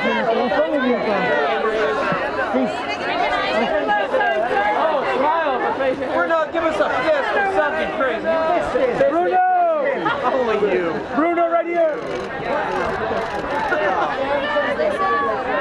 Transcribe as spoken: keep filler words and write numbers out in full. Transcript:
Oh, smile on the face. Bruno, give us a fist or something crazy. Bruno! Only you. Bruno, right here.